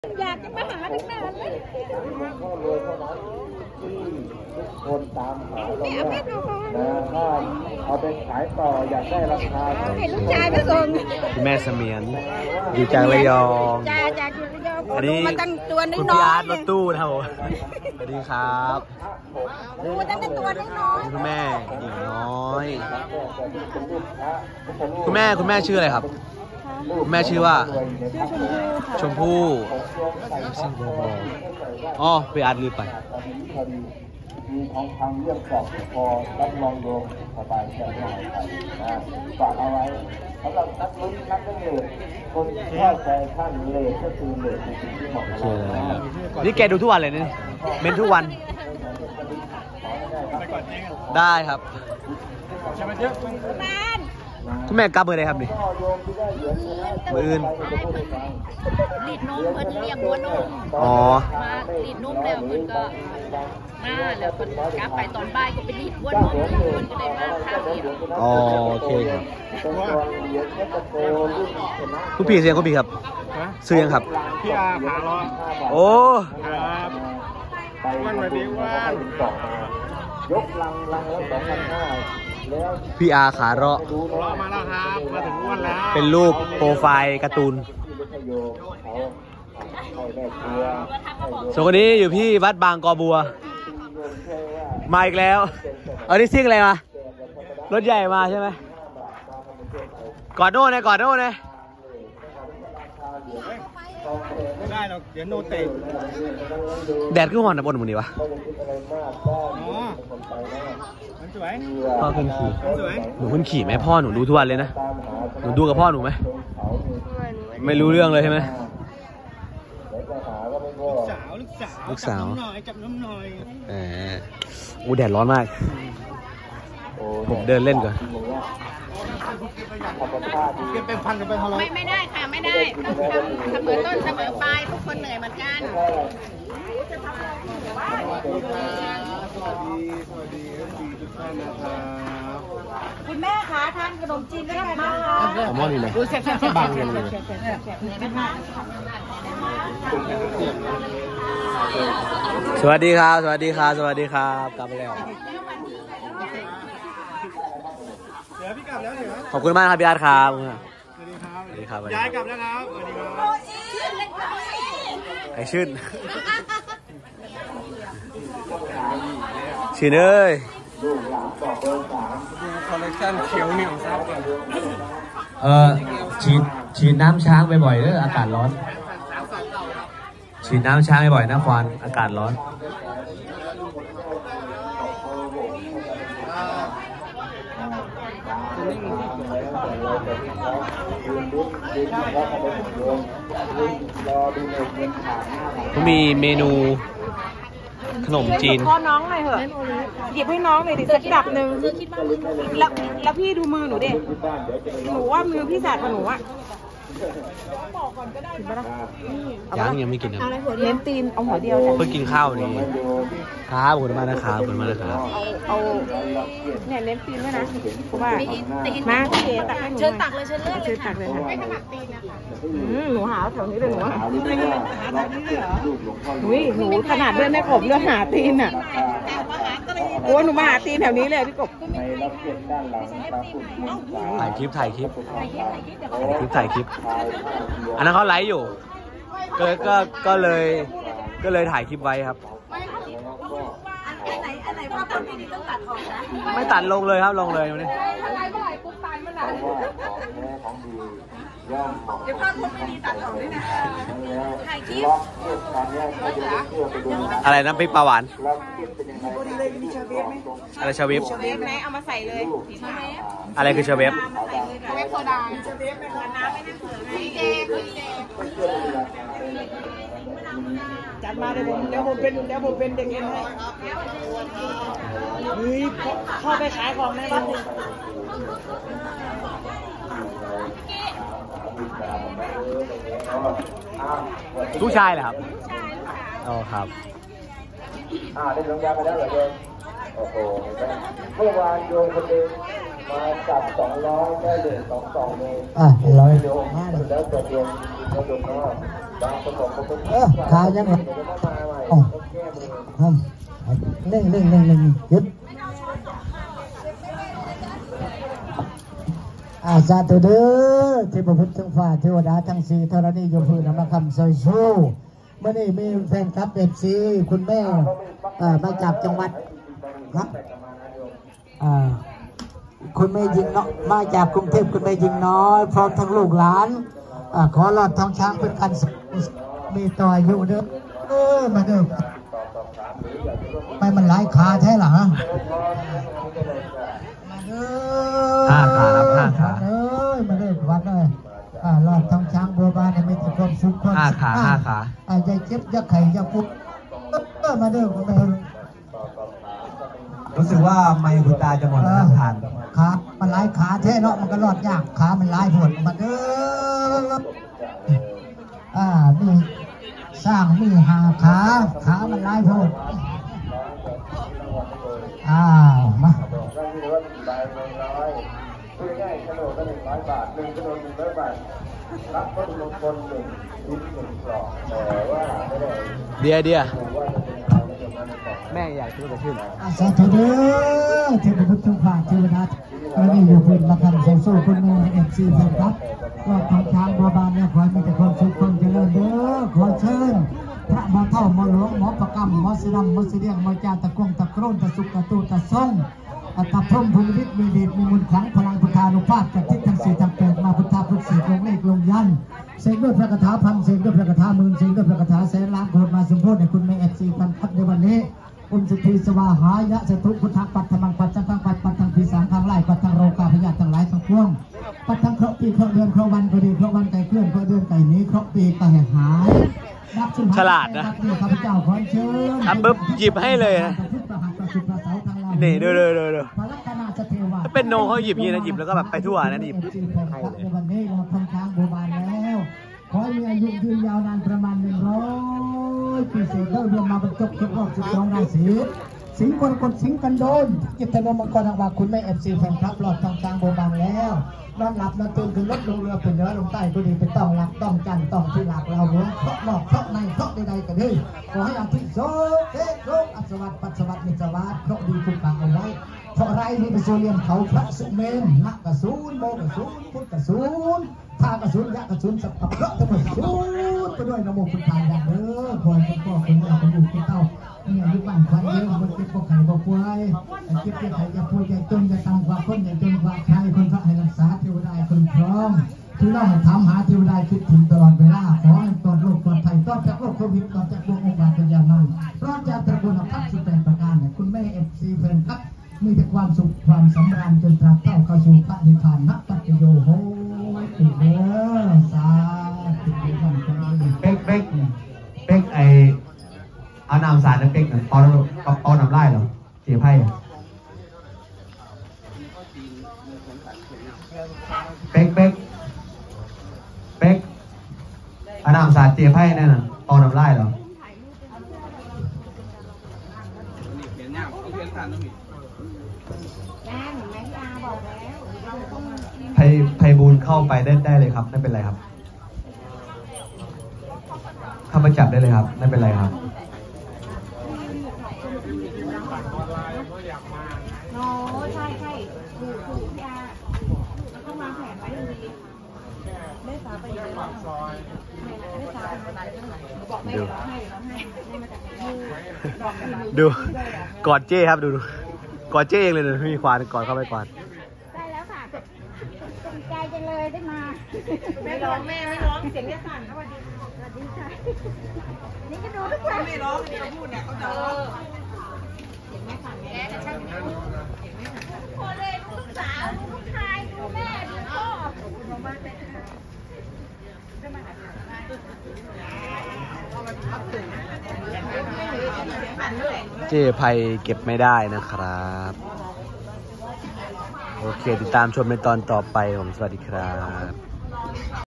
อยากจะมาหาตั้งนานเลยคนตามหาเราเนี่ยถ้าเอาไปขายต่ออยากได้ราคาให้ลูกชายมาส่งแม่เสมียนอยู่จากระยองจากระยองอันนี้มาตั้งตัวน้อยคุณพี่อาร์ตรถตู้นะครับผมสวัสดีครับดูมาตั้งตัวน้อยคุณแม่หญิงน้อยคุณแม่ชื่ออะไรครับคุณแม่ชื่อว่าชมพู่อ๋อพี่อาร์ตลืมไปมีทองคำเรื่องสอบพอรับรองโยมสบายใจได้นะฝากเอาไว้สำหรับนักลุ้นนักเล่นคนเข้าใจท่านเลยก็คือเลยที่เหมาะกับเรานี่แกดูทุกวันเลยนี่เมนทุกวันได้ครับคุณแม่กลับมือเลยครับนี่มืออื่นลีดนมเพิ่นเลี้ยงวัวนมอ๋อมาลีดนมแล้วเพิ่นก็มาแล้วเพิ่นกลับไปตอนบ่ายก็ไปลีดวัวนมเพิ่นก็เลยมาข้าวเดียวอ๋อโอเคครับคุณพี่เสียงคุณพี่ครับซื้อยังครับพี่อาหาล้อโอ้ครับวันวันนี้ว่ายกลังแล้ว2,500แล้วพี่อาขาเราะมาแล้วครับมาถึงวันแล้วเป็นรูปโปรไฟล์การ์ตูนส่วนคนนี้อยู่ที่วัดบางกอบัวมาอีกแล้วนี่ซิ่งอะไรมารถใหญ่มาใช่ไหมกอดโน่นะกอดโน่นะไม่ได้หรอกเดี๋ยวโนเตะแดดขึ้นหอนนะบนมุมนี้วะอ๋อมันสวยพ่อขึ้นขี่สวยหนูขึ้นขี่ไหมพ่อหนูดูทุกวันเลยนะหนูดูกับพ่อหนูไหมไม่รู้เรื่องเลยใช่ไหมลูกสาวจับน้ำหน่อยอู้แดดร้อนมากผมเดินเล่นก่อนเป็นพันกันไปทะเลาะไม่ได้ค่ะไม่ได้ต้องทำเสมอต้นเสมอปลายทุกคนเหนื่อยเหมือนกันสวัสดีทุกท่านนะครับคุณแม่คะทานขนมจีนด้วยกันนะคะเอาหม้อนี่เลยบังกันเลยสวัสดีครับสวัสดีครับสวัสดีครับกลับมาแล้วขอบคุณมากครับพี่อาร์ตครับสวัสดีครับย้ายกลับแล้วครับสวัสดีครับไอชื่นชื่นเอ้ยคอลเลคชั่นเขียวเหนียวซับก่อนฉีดน้ำช้างบ่อยๆเด้ออากาศร้อนฉีดน้ำช้างบ่อยๆนะควานอากาศร้อนเขามีเมนูขนมจีนพ่อน้องหน่อยเหอะหยิบให้น้องหน่อยดิสักดับหนึ่งแล้วพี่ดูมือหนูดิหนูว่ามือพี่สาดกว่าหนูอ่ะยังไม่กินนะเน้นตีนเอาหัวเดียวเพิ่งกินข้าวนี่ครับขอบคุณมากนะครับขอบคุณมากนะครับเอาเนี่ยเน้นตีนด้วยนะเพราะว่ามาเชิญตักให้หนูเชิญตักเลยเชิญเลือกเชิญตักเลยค่ะไม่ถนัดตีนนะคะหนูหาแถวนี้เลยหนูหาแถวนี้เลยเหรอหนูขนาดเลือดไม่กบเลือดหาตีนอ่ะโอ้หนูมาหาตีนแถวนี้เลยพี่กบถ่ายคลิปอันนั้นเขาไลฟ์อยู่ก็เลยถ่ายคลิปไว้ครับอันไหนว่าคนดีต้องตัดออกนะไม่ตัดลงเลยครับลงเลยนี่เดี๋ยวภาพคนไม่ดีตัดออกด้วยนะถ่ายคลิปอะไรน้ำพริกปลาหวานอะไรชาเวฟไหมเอามาใส่เลยอะไรคือชาเวฟโซดาชาเวฟนะคะน้ำไม่ได้เปิดดีเจจัดมาเดี๋ยวผมเป็นเด็กเอ็นให้เข้าไปขายของในวัดลูกชายเหรอครับอ๋อครับได้ลงยาไปแล้วเหรอโยมโอ้โหเมื่อวานโยมคนเดิมมาจับ200ได้เลย2เลย100โยมแล้วตัวเดียวโยมก็ขายังไงอ๋อหนึ่งหยุดสาธุเด้อที่พระพุทธทั้งฝ่าเทวดาทั้งสี่ธรณียมพื้นนำคำซอยชูเมื่อนี้มีแฟนคลับFCคุณแม่มาจากจังหวัดครับคุณแม่ยิงเนาะมาจากกรุงเทพคุณแม่ยิงน้อยพร้อมทั้งลูกหลานขอหลอดทองช้างเป็นกันมีต่อยอยู่เด้อมาเด้อไปมันหลายขาแท้หรอ 5 ขาครับ5 ขามาเด้อวัดเลยหลอดทองช้างบัวบานมีแต่ความสุขความ 5 ขา 5 ขาอย่าเจ็บอย่าไข่อย่าปุ๊บมาเด้อรู้สึกว่าไมค์คุณตาจะหมดแล้วทานขามันหลายขาแท้เนาะมันก็รอดยากขามันหลายผลมาเด้อมีสร้างมี5 ขามันหลายผลมาเดียแม่อยากซื้อไปขึ้นสาธุเด้อเทพบุตรทุกฝ่ายเทวดาเราได้อยู่พื้นมาทำสู้คนมือFCแฟนครับก็ทางทางบัวบานเนี่ยขอมีแต่ความสุขความเจริญเด้อขอเชิญพระหมอเท่าหมอหลวงหมอประกำหมอสีดำหมอสีเดียงหมอจาตะกงตะโครนตะสุกตะตูตะซ่งตะพรมภูมิฤทธิ์มีเดชมีมนต์ขลังพลังพุทธานุภาพจากทิศทั้ง4ทั้ง8มาพุทธาพุทธสีลงเลขลงยันเสกด้วยพระคาถาพันเสกด้วยพระคาถาหมื่นเสกด้วยพระคาถาแสนล้านโคตรมาสมโพธิในคุณแม่FCพันพัดในวันนี้อุณสติสวาหายะสตุพุทธังปัตตมังปัจจังปัตปัตตังปีสังทางไล่ปัตตังโรกาพยาทั้งหลายทั้งปวงปัตตังเคราะห์ปีเคราะห์เดือนเคราะห์วันก็ดีเคราะห์วันไก่เคลื่อนเคราะห์เดือนไก่นี้เคราะห์ปีไก่หายฉลาดนะข้าพเจ้าขอเชิญทำปุ๊บหยิบให้เลยนะนี่ดูถ้าเป็นโนเขาหยิบยีนะหยิบแล้วก็แบบไปทั่วนะหยิบในวันนี้เราทำทางโบราณแล้วขอมีอายุยืนยาวนานประมาณ100 ปีเศษแล้วรวมมาบรรจบครบรอบ12 ราศีสิงห์กดสิงห์กันโดนกิตนมังกรอังวาคุณแม่FCแฟนคลับหลอดทองกลางโบบางแล้วนอนหลับนอนตื่นขึ้นรถลงเรือเป็นเรือลงใต้ก็ดีไปต้องหลักต้องจันต้องที่หลักเราหลวงเคาะนอกเคาะในเคาะใดๆกันเลยขอให้อาทิตย์โซ่เทโลกอัศวัตปัสสวัตนิสวัตเคาะดีทุกฝั่งเอาไว้เพราะไรนี่เป็นโซเลียมเขาพระสุเมนนักกระสุนโมกระสุนพุทธกระสุนท่ากระสุนยะกระสุนสัพพะทั้งหมดสุนไปด้วยนโมพุทธายะเด้อคอยคุณพ่อคุณแม่คุณลูกคุณเต้าเนี่ยยุคบ้านควันเยอะมันเก็บพวกไข่พวกควายเก็บไข่ยาพูดยาจนยาตำกว่าคนยาจนกว่าใครคนพระให้รักษาเทวดาคนพร้อมคือเราถามหาเทวดาคิดถึงตลอดเวลาขอให้ตอดโรคตอดไถ่ตอดจากโรคโควิดตอดจากพวกองค์บาลปัญญามันรอดจากตระกูลพัฒน์18 ประการเนี่ยคุณแม่FCแฟนครับมีแต่ความสุขความสำราญจนตราบเท่าเข้าสู่พระนิพพานนักปัจโยโหติเด้อสาธุเป๊กเอาน้ำสารน้ำเป๊กเนี่ยเอาน้ำไล่เหรอเสียไพ่เป๊กเอาน้ำสารเสียไพ่นั่นน่ะเอาน้ำไล่เหรอไพบูลเข้าไปได้เลยครับไม่เป็นไรครับเข้าไปจับได้เลยครับไม่เป็นไรครับใช่ถูกยาแล้วก็วางแผนไว้ดีได้สาไปเลยได้สาไปบอกไม่ร้องให้ดูกอดเจ้ครับดูกอดเจ้เองเลยมีควานกอดเข้าไปก่อนได้แล้วค่ะสนใจจังเลยได้มาไม่ร้องแม่ไม่ร้องเสียงแค่สั่นสวัสดีค่ะนี่ก็ดูทุกคนไม่ร้องเดี๋ยวพูดเนี่ยเขาจะร้องเสียงแม่สั่นแม่แต่ช่างพอเลยลูกสาวลูกชายดูแม่ดูพ่อเจ้ไพเก็บไม่ได้นะครับโอเคติดตามชมในตอนต่อไปผมสวัสดีครับ